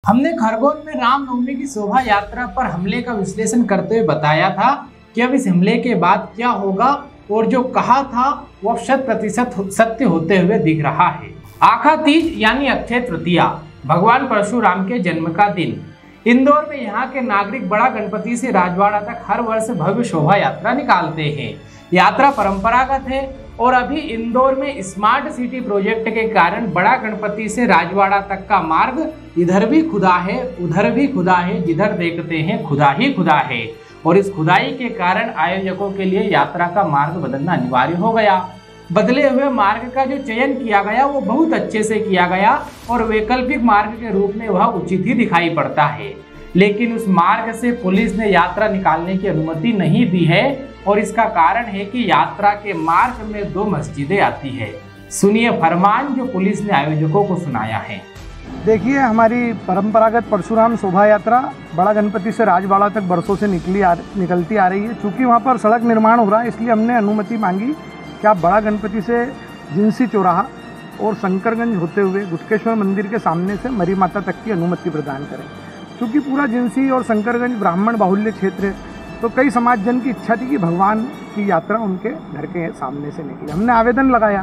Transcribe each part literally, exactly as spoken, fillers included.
हमने खरगोन में रामनवमी की शोभा यात्रा पर हमले का विश्लेषण करते हुए बताया था कि अब इस हमले के बाद क्या होगा और जो कहा था वो शत प्रतिशत सत्य होते हुए दिख रहा है। आखा तीज यानी अक्षय तृतीया भगवान परशुराम के जन्म का दिन। इंदौर में यहाँ के नागरिक बड़ा गणपति से राजवाड़ा तक हर वर्ष भव्य शोभा यात्रा निकालते हैं। यात्रा परंपरागत है और अभी इंदौर में स्मार्ट सिटी प्रोजेक्ट के कारण बड़ा गणपति से राजवाड़ा तक का मार्ग इधर भी खुदा है उधर भी खुदा है, जिधर देखते हैं खुदा ही खुदा है। और इस खुदाई के कारण आयोजकों के लिए यात्रा का मार्ग बदलना अनिवार्य हो गया। बदले हुए मार्ग का जो चयन किया गया वो बहुत अच्छे से किया गया और वैकल्पिक मार्ग के रूप में वह उचित ही दिखाई पड़ता है, लेकिन उस मार्ग से पुलिस ने यात्रा निकालने की अनुमति नहीं दी है और इसका कारण है कि यात्रा के मार्ग में दो मस्जिदें आती है। सुनिए फरमान जो पुलिस ने आयोजकों को सुनाया है। देखिए, हमारी परंपरागत परशुराम शोभा यात्रा बड़ा गणपति से राजवाड़ा तक बरसों से निकली आ, निकलती आ रही है। चूँकि वहाँ पर सड़क निर्माण हो रहा है इसलिए हमने अनुमति मांगी कि आप बड़ा गणपति से जिनसी चौराहा और शंकरगंज होते हुए गुटकेश्वर मंदिर के सामने से मरी माता तक की अनुमति प्रदान करें। क्योंकि पूरा जिनसी और शंकरगंज ब्राह्मण बाहुल्य क्षेत्र है तो कई समाज जन की इच्छा थी कि भगवान की यात्रा उनके घर के सामने से निकले। हमने आवेदन लगाया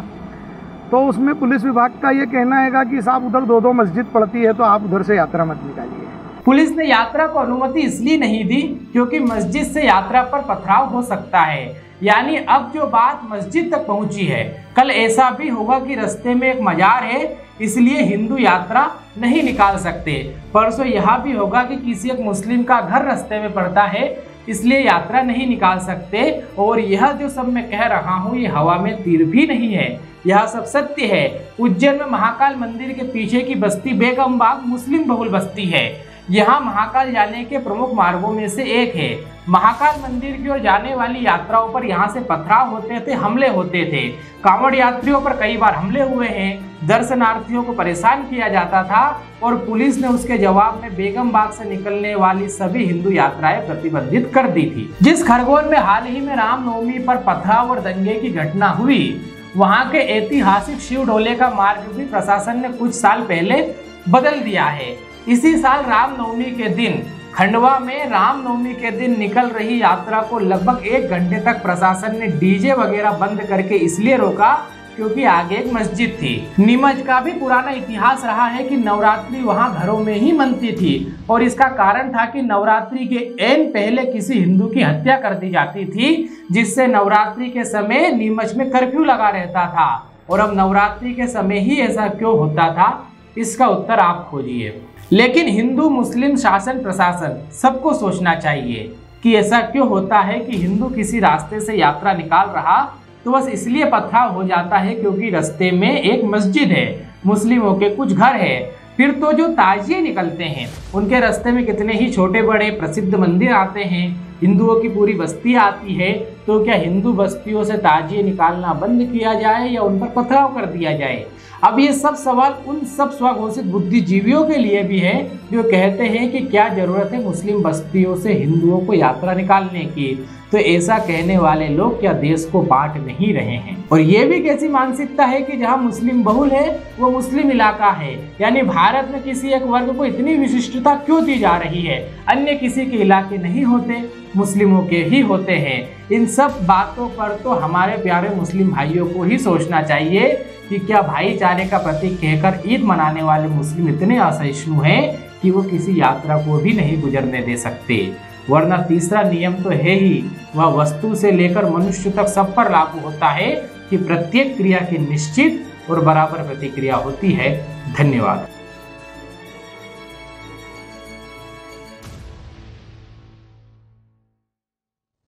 तो उसमें पुलिस विभाग का ये कहना है कि साहब उधर दो दो मस्जिद पड़ती है तो आप उधर से यात्रा मत निकालिए। पुलिस ने यात्रा को अनुमति इसलिए नहीं दी क्योंकि मस्जिद से यात्रा पर पथराव हो सकता है। यानी अब जो बात मस्जिद तक पहुंची है, कल ऐसा भी होगा कि रास्ते में एक मजार है इसलिए हिंदू यात्रा नहीं निकाल सकते। परसों यह भी होगा कि किसी एक मुस्लिम का घर रास्ते में पड़ता है इसलिए यात्रा नहीं निकाल सकते। और यह जो सब मैं कह रहा हूँ ये हवा में तीर भी नहीं है, यह सब सत्य है। उज्जैन में महाकाल मंदिर के पीछे की बस्ती बेगमबाग मुस्लिम बहुल बस्ती है। यहाँ महाकाल जाने के प्रमुख मार्गों में से एक है। महाकाल मंदिर की ओर जाने वाली यात्राओं पर यहाँ से पथराव होते थे, हमले होते थे। कांवड़ यात्रियों पर कई बार हमले हुए हैं। दर्शनार्थियों को परेशान किया जाता था और पुलिस ने उसके जवाब में बेगमबाग से निकलने वाली सभी हिंदू यात्राएं प्रतिबंधित कर दी थी। जिस खरगोन में हाल ही में रामनवमी पर पथराव और दंगे की घटना हुई, वहाँ के ऐतिहासिक शिव डोले का मार्ग भी प्रशासन ने कुछ साल पहले बदल दिया है। इसी साल रामनवमी के दिन खंडवा में रामनवमी के दिन निकल रही यात्रा को लगभग एक घंटे तक प्रशासन ने डीजे वगैरह बंद करके इसलिए रोका क्योंकि आगे एक मस्जिद थी। नीमच का भी पुराना इतिहास रहा है कि नवरात्रि वहां घरों में ही मनती थी और इसका कारण था कि नवरात्रि के एन पहले किसी हिंदू की हत्या कर दी जाती थी, जिससे नवरात्रि के समय नीमच में कर्फ्यू लगा रहता था। और अब नवरात्रि के समय ही ऐसा क्यों होता था, इसका उत्तर आप खोजिए। लेकिन हिंदू मुस्लिम शासन प्रशासन सबको सोचना चाहिए कि ऐसा क्यों होता है कि हिंदू किसी रास्ते से यात्रा निकाल रहा तो बस इसलिए पथराव हो जाता है क्योंकि रास्ते में एक मस्जिद है, मुस्लिमों के कुछ घर है। फिर तो जो ताजिए निकलते हैं उनके रास्ते में कितने ही छोटे बड़े प्रसिद्ध मंदिर आते हैं, हिंदुओं की पूरी बस्ती आती है। तो क्या हिंदू बस्तियों से ताजिए निकालना बंद किया जाए या उन पर पथराव कर दिया जाए? अब ये सब सवाल उन सब स्वघोषित बुद्धिजीवियों के लिए भी है जो कहते हैं कि क्या जरूरत है मुस्लिम बस्तियों से हिंदुओं को यात्रा निकालने की। तो ऐसा कहने वाले लोग क्या देश को बांट नहीं रहे हैं? और ये भी कैसी मानसिकता है कि जहां मुस्लिम बहुल है वो मुस्लिम इलाका है, यानी भारत में किसी एक वर्ग को इतनी विशिष्टता क्यों दी जा रही है? अन्य किसी के इलाके नहीं होते, मुस्लिमों के ही होते हैं। इन सब बातों पर तो हमारे प्यारे मुस्लिम भाइयों को ही सोचना चाहिए कि क्या भाईचारे का प्रतीक कहकर ईद मनाने वाले मुस्लिम इतने असहिष्णु हैं कि वो किसी यात्रा को भी नहीं गुजरने दे सकते। वरना तीसरा नियम तो है ही, वह वस्तु से लेकर मनुष्य तक सब पर लागू होता है कि प्रत्येक क्रिया की निश्चित और बराबर प्रतिक्रिया होती है। धन्यवाद।